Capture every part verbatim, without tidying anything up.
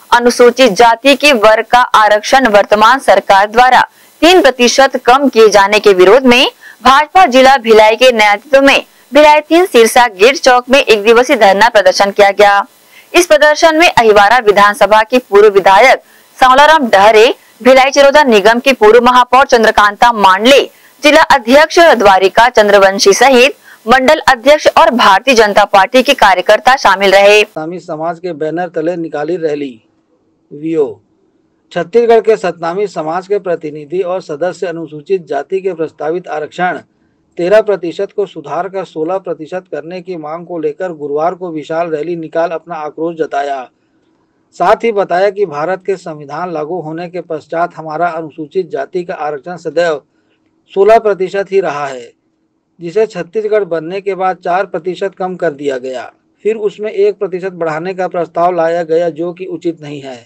अनुसूचित जाति के वर्ग का आरक्षण वर्तमान सरकार द्वारा तीन प्रतिशत कम किए जाने के विरोध में भाजपा जिला भिलाई के नेतृत्व में भिलाई तीन सिरसा गेट चौक में एक दिवसीय धरना प्रदर्शन किया गया। इस प्रदर्शन में अहिवारा विधानसभा के पूर्व विधायक सांवलाराम डहरे, भिलाई चरोदा निगम के पूर्व महापौर चंद्रकांता मांडले, जिला अध्यक्ष द्वारिका चंद्रवंशी सहित मंडल अध्यक्ष और भारतीय जनता पार्टी के कार्यकर्ता शामिल रहे। सतनामी समाज के बैनर तले निकाली रैली। वीओ छत्तीसगढ़ के सतनामी समाज के प्रतिनिधि और सदस्य अनुसूचित जाति के प्रस्तावित आरक्षण तेरह प्रतिशत को सुधार कर सोलह प्रतिशत करने की मांग को लेकर गुरुवार को विशाल रैली निकाल अपना आक्रोश जताया। साथ ही बताया कि भारत के संविधान लागू होने के पश्चात हमारा अनुसूचित जाति का आरक्षण सदैव सोलह प्रतिशत ही रहा है, जिसे छत्तीसगढ़ बनने के बाद चार प्रतिशत कम कर दिया गया। फिर उसमें एक प्रतिशत बढ़ाने का प्रस्ताव लाया गया, जो कि उचित नहीं है।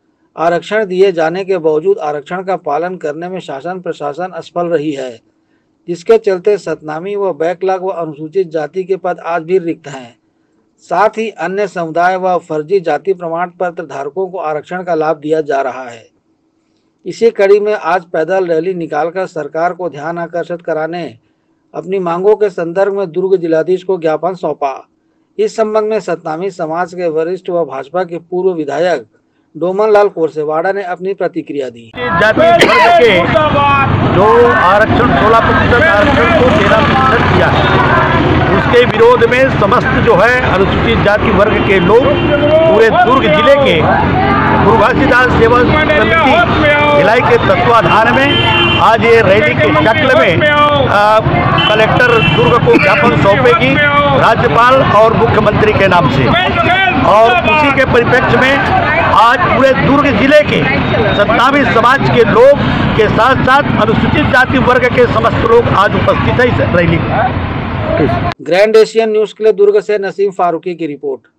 आरक्षण दिए जाने के बावजूद आरक्षण का पालन करने में शासन प्रशासन असफल रही है, जिसके चलते सतनामी व बैकलॉग व अनुसूचित जाति के पद आज भी रिक्त हैं। साथ ही अन्य समुदाय व फर्जी जाति प्रमाण पत्र धारकों को आरक्षण का लाभ दिया जा रहा है। इसी कड़ी में आज पैदल रैली निकालकर सरकार को ध्यान आकर्षित कराने अपनी मांगों के संदर्भ में दुर्ग जिलाधीश को ज्ञापन सौंपा। इस संबंध में सतनामी समाज के वरिष्ठ व भाजपा के पूर्व विधायक डोमन लाल कोरसेवाड़ा ने अपनी प्रतिक्रिया दी। जाति वर्ग के जो आरक्षण सोलह प्रतिशत आरक्षण को तेरह प्रतिशत किया है, उसके विरोध में समस्त जो है अनुसूचित जाति वर्ग के लोग पूरे दुर्ग जिले के गुरु घासीदास सेवा समिति भिलाई के तत्वाधान में आज ये रैली के शक्ल में आ, कलेक्टर दुर्ग को ज्ञापन सौंपेगी राज्यपाल और मुख्यमंत्री के नाम से। और उसी के परिप्रेक्ष्य में आज पूरे दुर्ग जिले के सतनामी समाज के लोग के साथ साथ अनुसूचित जाति वर्ग के समस्त लोग आज उपस्थित है इस रैली में। ग्रैंड एशियन न्यूज के लिए दुर्ग से नसीम फारूकी की रिपोर्ट।